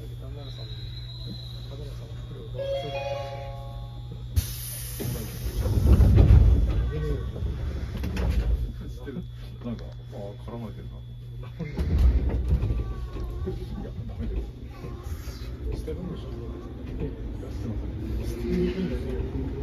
なんか、絡まれてるな。いや、ダメです。してるんでしょ。いや、してません。してるんですよ。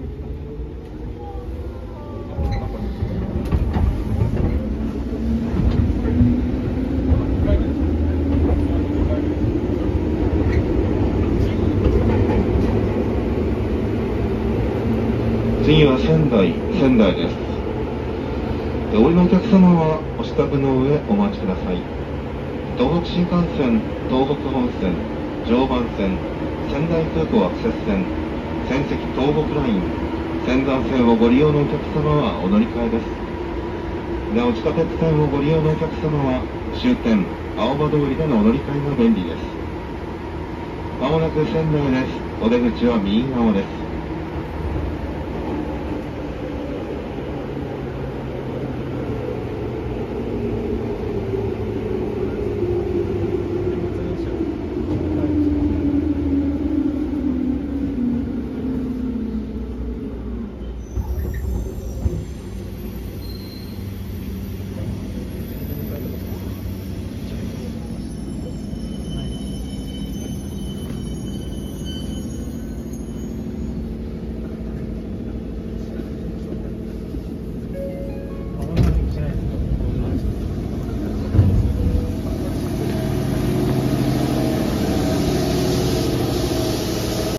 次は仙台です。お降りのお客様はお支度の上お待ちください。東北新幹線、東北本線、常磐線、仙台空港アクセス線、仙石東北ライン、仙山線をご利用のお客様はお乗り換えです。なお地下鉄線をご利用のお客様は終点青葉通りでのお乗り換えが便利です。まもなく仙台です。お出口は右側です。